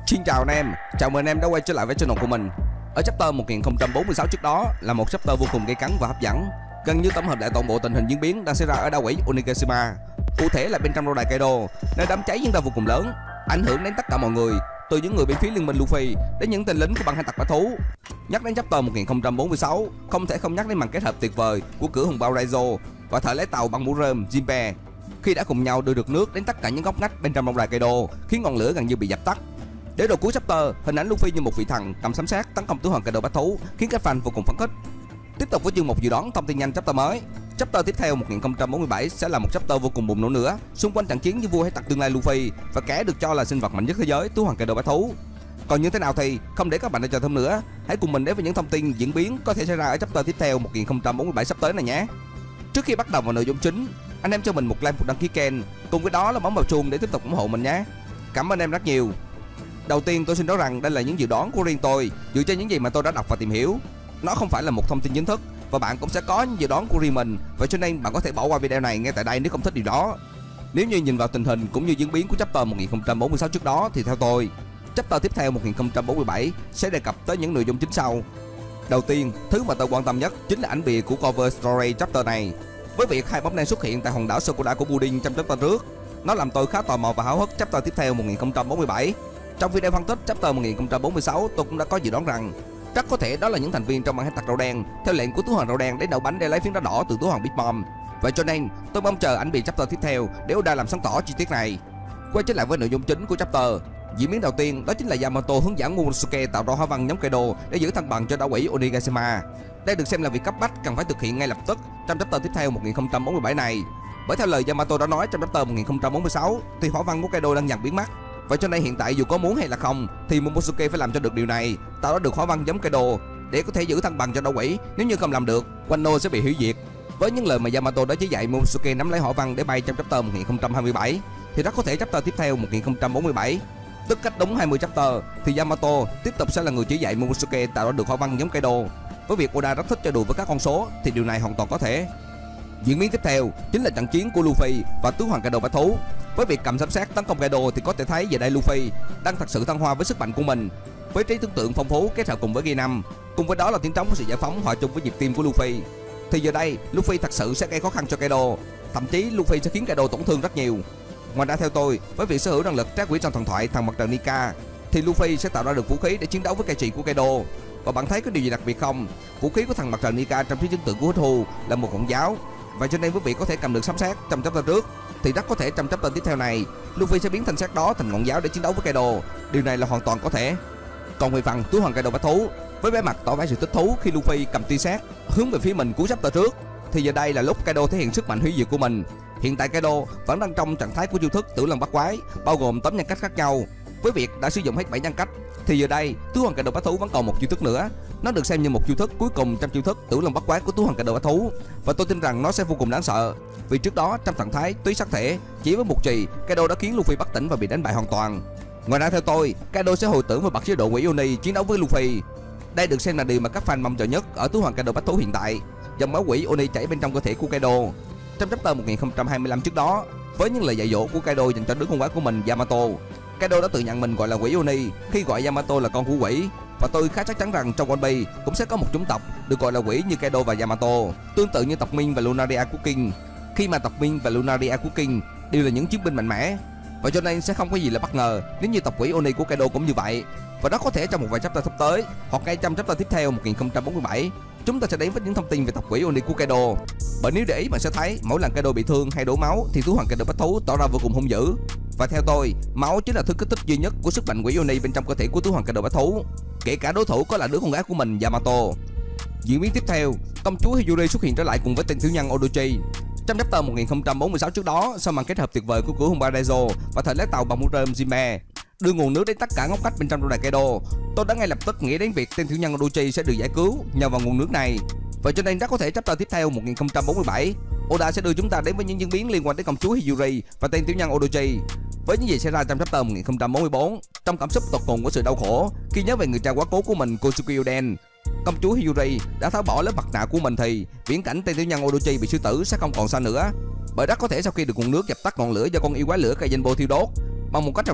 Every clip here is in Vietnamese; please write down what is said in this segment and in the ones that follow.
Xin chào anh em, chào mừng anh em đã quay trở lại với channel của mình. Ở chapter 1046 trước đó là một chapter vô cùng gây cấn và hấp dẫn, gần như tổng hợp lại toàn bộ tình hình diễn biến đang xảy ra ở đảo quỷ Onigashima. Cụ thể là bên trong lâu đài Kaido, nơi đám cháy diễn ra vô cùng lớn, ảnh hưởng đến tất cả mọi người, từ những người bên phía liên minh Luffy đến những tên lính của băng hải tặc bá thú. Nhắc đến chapter 1046, không thể không nhắc đến màn kết hợp tuyệt vời của cửa hùng bao Raizo và thợ lái tàu bằng mũ rơm Jinbe, khi đã cùng nhau đưa được nước đến tất cả những góc ngách bên trong lâu đài Kaido, khiến ngọn lửa gần như bị dập tắt. Để đầu cuối chapter, hình ảnh Luffy như một vị thần cầm sấm sét tấn công tứ hoàng Kaido bá thú, khiến các fan vô cùng phấn khích. Tiếp tục với chương mục dự đoán thông tin nhanh chapter mới. Chapter tiếp theo 1047 sẽ là một chapter vô cùng bùng nổ nữa, xung quanh trận chiến với vua hải tặc tương lai Luffy và kẻ được cho là sinh vật mạnh nhất thế giới, tứ hoàng Kaido bá thú. Còn như thế nào thì không để các bạn đợi chờ thêm nữa, hãy cùng mình đến với những thông tin diễn biến có thể xảy ra ở chapter tiếp theo 1047 sắp tới này nhé. Trước khi bắt đầu vào nội dung chính, anh em cho mình một like, một đăng ký kênh, cùng với đó là bấm vào chuông để tiếp tục ủng hộ mình nhé. Cảm ơn em rất nhiều. Đầu tiên tôi xin nói rằng đây là những dự đoán của riêng tôi, dựa trên những gì mà tôi đã đọc và tìm hiểu. Nó không phải là một thông tin chính thức và bạn cũng sẽ có những dự đoán của riêng mình, vậy cho nên bạn có thể bỏ qua video này ngay tại đây nếu không thích điều đó. Nếu như nhìn vào tình hình cũng như diễn biến của chapter 1046 trước đó thì theo tôi, chapter tiếp theo 1047 sẽ đề cập tới những nội dung chính sau. Đầu tiên, thứ mà tôi quan tâm nhất chính là ảnh bìa của cover story chapter này. Với việc hai bóng đen xuất hiện tại hòn đảo Sokoda của Pudding trong chapter trước, nó làm tôi khá tò mò và háo hức chapter tiếp theo 1047. Trong video phân tích chapter 1046, tôi cũng đã có dự đoán rằng rất có thể đó là những thành viên trong băng hải tặc râu đen theo lệnh của tứ hoàng râu đen để nấu bánh để lấy phiến đá đỏ từ tứ hoàng Big Mom. Vậy cho nên tôi mong chờ ảnh bìa chapter tiếp theo để Oda làm sáng tỏ chi tiết này. Quay trở lại với nội dung chính của chapter. Diễn biến đầu tiên đó chính là Yamato hướng dẫn Momonosuke tạo ra hóa văn nhóm Kaido để giữ thăng bằng cho đảo quỷ Onigashima. đây được xem là việc cấp bách cần phải thực hiện ngay lập tức trong chapter tiếp theo 1047 này. Bởi theo lời Yamato đã nói trong chapter 1046 thì hỏa văn của Kaido đang dần biến mất. Vậy cho nên hiện tại dù có muốn hay là không thì Momonosuke phải làm cho được điều này, tạo ra được hỏa văn giống Kaido để có thể giữ thăng bằng cho đảo quỷ. Nếu như không làm được, Wano sẽ bị hủy diệt. Với những lời mà Yamato đã chỉ dạy Momonosuke nắm lấy hỏa văn để bay trong chapter 1027 thì rất có thể chapter tiếp theo 1047, tức cách đúng 20 chapter, thì Yamato tiếp tục sẽ là người chỉ dạy Momonosuke tạo ra được hỏa văn giống Kaido. Với việc Oda rất thích chơi đùa với các con số thì điều này hoàn toàn có thể. Diễn biến tiếp theo chính là trận chiến của Luffy và tứ hoàng Kaido bá thú. Với việc cầm sấm sét tấn công Kaido thì có thể thấy giờ đây Luffy đang thật sự thăng hoa với sức mạnh của mình. Với trí tưởng tượng phong phú kết hợp cùng với ghi năm, cùng với đó là tiếng trống của sự giải phóng hòa chung với nhịp tim của Luffy, thì giờ đây Luffy thật sự sẽ gây khó khăn cho Kaido. Thậm chí Luffy sẽ khiến Kaido tổn thương rất nhiều. Ngoài ra theo tôi, với việc sở hữu năng lực trác quỷ trong thần thoại thằng mặt trời Nika, thì Luffy sẽ tạo ra được vũ khí để chiến đấu với cai trị của Kaido. Và bạn thấy có điều gì đặc biệt không? Vũ khí của thằng mặt trời Nika trong trí tưởng tượng của Hulu là một ngọn giáo. Vậy cho nên với việc có thể cầm được sấm sét trong chapter trước thì rất có thể trong chapter tiếp theo này Luffy sẽ biến thanh sét đó thành ngọn giáo để chiến đấu với Kaido. Điều này là hoàn toàn có thể. Còn về phần tứ hoàng Kaido bá thú, với vẻ mặt tỏ vẻ sự thích thú khi Luffy cầm tia sét hướng về phía mình của chapter trước, thì giờ đây là lúc Kaido thể hiện sức mạnh hủy diệt của mình. Hiện tại Kaido vẫn đang trong trạng thái của chiêu thức tử long bắt quái, bao gồm 8 nhân cách khác nhau. Với việc đã sử dụng hết 7 nhân cách thì giờ đây tứ hoàng Kaido bá thú vẫn còn một chiêu thức nữa. Nó được xem như một chiêu thức cuối cùng trong chiêu thức tử long bắt quái của tứ hoàng Kaido bá thú, và tôi tin rằng nó sẽ vô cùng đáng sợ. Vì trước đó trong trạng thái túy sắc thể chỉ với một chì, Kaido đã khiến Luffy bất tỉnh và bị đánh bại hoàn toàn. Ngoài ra theo tôi, Kaido sẽ hồi tưởng và bật chế độ quỷ Oni chiến đấu với Luffy. Đây được xem là điều mà các fan mong chờ nhất ở tứ hoàng Kaido bá thú hiện tại. Dòng máu quỷ Oni chảy bên trong cơ thể của Kaido. Trong chapter 1025 trước đó, với những lời dạy dỗ của Kaido dành cho đứa con quái của mình Yamato, Kaido đã tự nhận mình gọi là quỷ Oni khi gọi Yamato là con của quỷ. Và tôi khá chắc chắn rằng trong One Piece cũng sẽ có một chủng tộc được gọi là quỷ như Kaido và Yamato, tương tự như tộc Min và Lunaria của King. Khi mà tộc Min và Lunaria của King đều là những chiến binh mạnh mẽ, vậy cho nên sẽ không có gì là bất ngờ nếu như tộc quỷ Oni của Kaido cũng như vậy. Và đó có thể trong một vài chapter sắp tới, hoặc ngay trong chapter tiếp theo 1047, chúng ta sẽ đến với những thông tin về tộc quỷ Oni của Kaido. Bởi nếu để ý bạn sẽ thấy mỗi lần Kaido bị thương hay đổ máu thì tứ hoàng Kaido bá thú tỏ ra vô cùng hung dữ. Và theo tôi, máu chính là thứ kích thích duy nhất của sức mạnh quỷ Oni bên trong cơ thể của tứ hoàng Kaido bá thú, kể cả đối thủ có là đứa con gái của mình Yamato. Diễn biến tiếp theo, công chúa Hiyori xuất hiện trở lại cùng với tên tiểu nhân Odochi. Trong chapter 1046 trước đó, sau màn kết hợp tuyệt vời của cửa hùng Baraizo và thời lái tàu bằng mũ rơm Jinbe đưa nguồn nước đến tất cả ngóc ngách bên trong lâu đài Kaido, tôi đã ngay lập tức nghĩ đến việc tên tiểu nhân Odochi sẽ được giải cứu nhờ vào nguồn nước này. Vậy cho nên rất có thể chapter tiếp theo 1047, Oda sẽ đưa chúng ta đến với những diễn biến liên quan đến công chúa Hiyori và tên tiểu nhân Odochi. Với những gì xảy ra trong chapter 1044, trong cảm xúc tột cùng của sự đau khổ khi nhớ về người cha quá cố của mình Kosuke Oden, công chúa Hiyori đã tháo bỏ lớp mặt nạ của mình thì viễn cảnh tên tiểu nhân Odochi bị sư tử sẽ không còn xa nữa. Bởi rất có thể sau khi được nguồn nước dập tắt ngọn lửa do con yêu quái lửa cây danh bô thiêu đốt, bằng một cách nào đó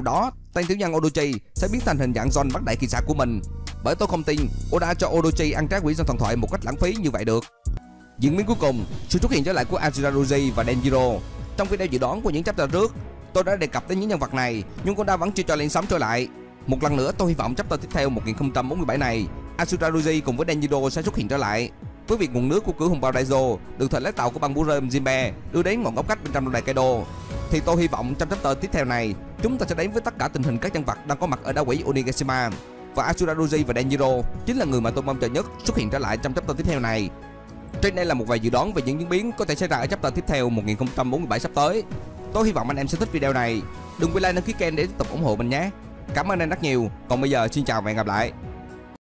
Tên tiểu nhân Orochi sẽ biến thành hình dạng John bắt đại kỳ xạ của mình, bởi tôi không tin Oda cho Orochi ăn trái quỷ dân thần thoại một cách lãng phí như vậy được. Diễn biến cuối cùng, sự xuất hiện trở lại của Ashuraruji và Denjiro. Trong video dự đoán của những chapter trước, tôi đã đề cập đến những nhân vật này, nhưng Oda vẫn chưa cho lên sóng trở lại. Một lần nữa tôi hy vọng chapter tiếp theo 1047 này, Ashuraruji cùng với Denjiro sẽ xuất hiện trở lại, với việc nguồn nước của cửa hùng bào Daizo được thời lái tàu của băng búa rơm Jinbe đưa đến ngọn ngóc cách bên trong lâu đài Kaido. Thì tôi hy vọng trong chapter tiếp theo này, chúng ta sẽ đến với tất cả tình hình các nhân vật đang có mặt ở đảo quỷ Onigashima, và Ashuraruji và Denjiro chính là người mà tôi mong chờ nhất xuất hiện trở lại trong chapter tiếp theo này. Trên đây là một vài dự đoán về những diễn biến có thể xảy ra ở chapter tiếp theo 1047 sắp tới. Tôi hy vọng anh em sẽ thích video này. Đừng quên like đăng ký kênh để tiếp tục ủng hộ mình nhé. Cảm ơn anh rất nhiều. Còn bây giờ xin chào và hẹn gặp lại.